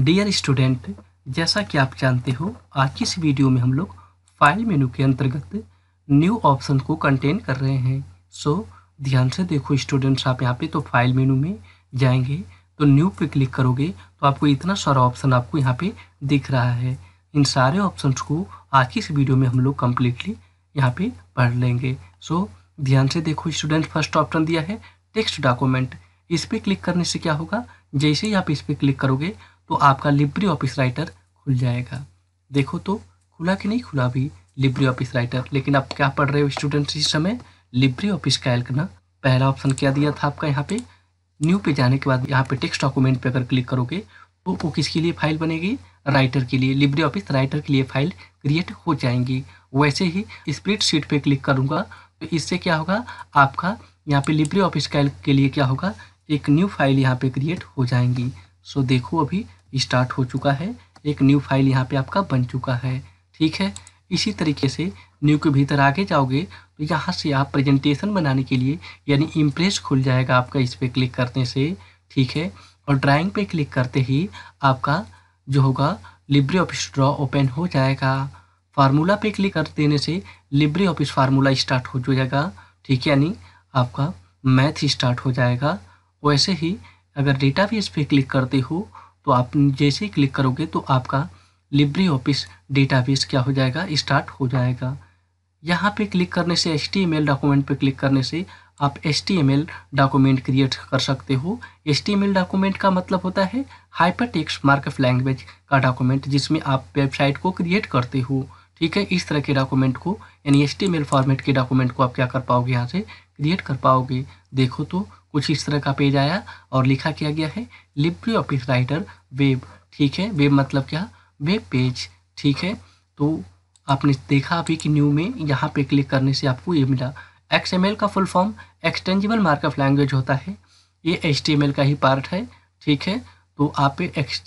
Dear student, जैसा कि आप जानते हो आज की इस वीडियो में हम लोग फाइल मेनू के अंतर्गत न्यू ऑप्शन को कंटेन कर रहे हैं। सो ध्यान से देखो स्टूडेंट्स, आप यहाँ पे तो फाइल मेनू में जाएंगे तो न्यू पे क्लिक करोगे तो आपको इतना सारा ऑप्शन आपको यहाँ पे दिख रहा है। इन सारे ऑप्शंस को आज की इस वीडियो में हम लोग कम्प्लीटली यहाँ पे पढ़ लेंगे। सो ध्यान से देखो स्टूडेंट, फर्स्ट ऑप्शन दिया है टेक्स्ट डॉक्यूमेंट। इस पर क्लिक करने से क्या होगा, जैसे ही आप इस पर क्लिक करोगे तो आपका लिब्रे ऑफिस राइटर खुल जाएगा। देखो तो खुला कि नहीं खुला अभी लिब्रे ऑफिस राइटर। लेकिन आप क्या पढ़ रहे हो स्टूडेंट्स इस समय, लिब्रे ऑफिस कैल्क ना। पहला ऑप्शन क्या दिया था आपका, यहाँ पे न्यू पे जाने के बाद यहाँ पे टेक्स्ट डॉक्यूमेंट पे अगर क्लिक करोगे तो वो किसके लिए फाइल बनेगी, राइटर के लिए, लिब्रे ऑफिस राइटर के लिए फाइल क्रिएट हो जाएंगी। वैसे ही स्प्रेडशीट पे क्लिक करूँगा तो इससे क्या होगा, आपका यहाँ पे लिब्रे ऑफिस कैल्क के लिए क्या होगा, एक न्यू फाइल यहाँ पे क्रिएट हो जाएंगी। सो देखो अभी स्टार्ट हो चुका है, एक न्यू फाइल यहाँ पे आपका बन चुका है। ठीक है, इसी तरीके से न्यू के भीतर आगे जाओगे तो यहाँ से आप प्रेजेंटेशन बनाने के लिए यानी इम्प्रेस खुल जाएगा आपका इस पर क्लिक करने से। ठीक है, और ड्राइंग पे क्लिक करते ही आपका जो होगा लिब्रे ऑफिस ड्रॉ ओपन हो जाएगा। फार्मूला पे क्लिक कर देने से लिब्रे ऑफिस फार्मूला स्टार्ट हो जाएगा। ठीक है, यानी आपका मैथ स्टार्ट हो जाएगा। वैसे ही अगर डेटाबेस पे क्लिक करते हो तो आप जैसे ही क्लिक करोगे तो आपका लिब्रे ऑफिस डेटाबेस क्या हो जाएगा, स्टार्ट हो जाएगा। यहाँ पे क्लिक करने से HTML डॉक्यूमेंट पे क्लिक करने से आप HTML डॉक्यूमेंट क्रिएट कर सकते हो। HTML डॉक्यूमेंट का मतलब होता है हाइपरटेक्स्ट मार्कअप लैंग्वेज का डॉक्यूमेंट, जिसमें आप वेबसाइट को क्रिएट करते हो। ठीक है, इस तरह के डॉक्यूमेंट को यानी HTML फॉर्मेट के डॉक्यूमेंट को आप क्या कर पाओगे, यहाँ से क्रिएट कर पाओगे। देखो तो कुछ इस तरह का पेज आया और लिखा क्या गया है, लिब्रे ऑफिस राइटर वेब। ठीक है, वेब मतलब क्या, वेब पेज। ठीक है, तो आपने देखा अभी कि न्यू में यहाँ पे क्लिक करने से आपको ये मिला। XML का full form extensible markup language होता है, ये HTML का ही पार्ट है। ठीक है, तो आप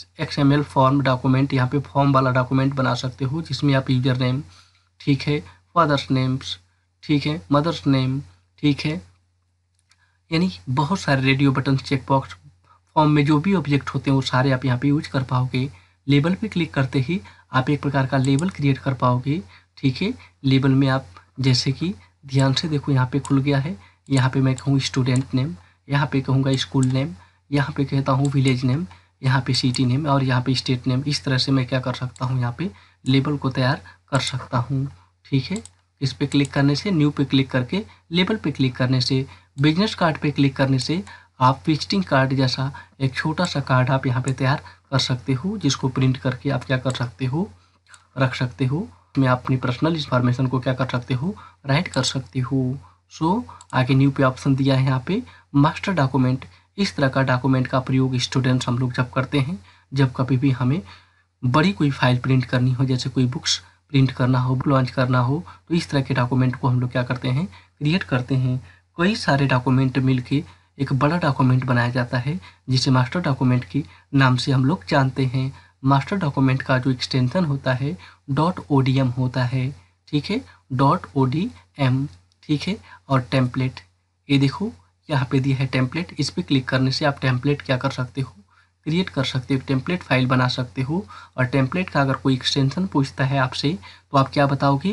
XML फॉर्म डॉक्यूमेंट, यहाँ पे फॉर्म वाला डॉक्यूमेंट बना सकते हो जिसमें आप यूजर नेम, ठीक है, फादर्स नेम्स, ठीक है, मदर्स नेम, ठीक है, यानी बहुत सारे radio button, check box, form में जो भी ऑब्जेक्ट होते हैं वो सारे आप यहाँ पे यूज कर पाओगे। लेबल पे क्लिक करते ही आप एक प्रकार का लेबल क्रिएट कर पाओगे। ठीक है, लेबल में आप जैसे कि ध्यान से देखो यहाँ पे खुल गया है। यहाँ पे मैं कहूँ स्टूडेंट नेम, यहाँ पे कहूँगा स्कूल नेम, यहाँ पे कहता हूँ विलेज नेम, यहाँ पे सिटी नेम और यहाँ पे स्टेट नेम। इस तरह से मैं क्या कर सकता हूँ, यहाँ पे लेबल को तैयार कर सकता हूँ। ठीक है, इस पे क्लिक करने से, न्यू पे क्लिक करके लेबल पे क्लिक करने से, बिजनेस कार्ड पे क्लिक करने से आप विजिटिंग कार्ड जैसा एक छोटा सा कार्ड आप यहाँ पे तैयार कर सकते हो, जिसको प्रिंट करके आप क्या कर सकते हो, रख सकते हो। में आप अपनी पर्सनल इंफॉर्मेशन को क्या कर सकते हो, राइट कर सकते हो। सो आगे न्यू पे ऑप्शन दिया है यहाँ पे मास्टर डॉक्यूमेंट। इस तरह का डॉक्यूमेंट का प्रयोग स्टूडेंट्स हम लोग जब करते हैं, जब कभी भी हमें बड़ी कोई फाइल प्रिंट करनी हो, जैसे कोई बुक्स प्रिंट करना हो, लॉन्च करना हो, तो इस तरह के डॉक्यूमेंट को हम लोग क्या करते हैं, क्रिएट करते हैं। कई सारे डॉक्यूमेंट मिलके एक बड़ा डॉक्यूमेंट बनाया जाता है जिसे मास्टर डॉक्यूमेंट के नाम से हम लोग जानते हैं। मास्टर डॉक्यूमेंट का जो एक्सटेंशन होता है .odm होता है। ठीक है, .odm। ठीक है, और टेम्पलेट, ये देखो यहाँ पे दिया है टेम्पलेट। इस पर क्लिक करने से आप टेम्पलेट क्या कर सकते हो, क्रिएट कर सकते हो, टेम्पलेट फाइल बना सकते हो। और टेम्पलेट का अगर कोई एक्सटेंशन पूछता है आपसे तो आप क्या बताओगे,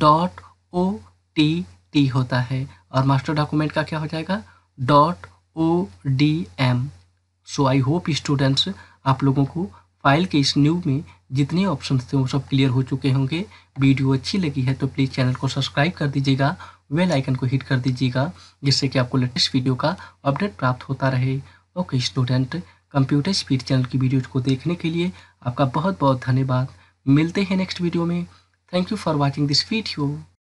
.ott होता है। और मास्टर डॉक्यूमेंट का क्या हो जाएगा, .odm। So I hope students आप लोगों को फाइल के इस न्यू में जितने ऑप्शंस थे वो सब क्लियर हो चुके होंगे। वीडियो अच्छी लगी है तो प्लीज़ चैनल को सब्सक्राइब कर दीजिएगा, बेल आइकन को हिट कर दीजिएगा, जिससे कि आपको लेटेस्ट वीडियो का अपडेट प्राप्त होता रहे। Okay student, computer speed channel की वीडियोज को देखने के लिए आपका बहुत बहुत धन्यवाद। मिलते हैं नेक्स्ट वीडियो में। Thank you for watching this video.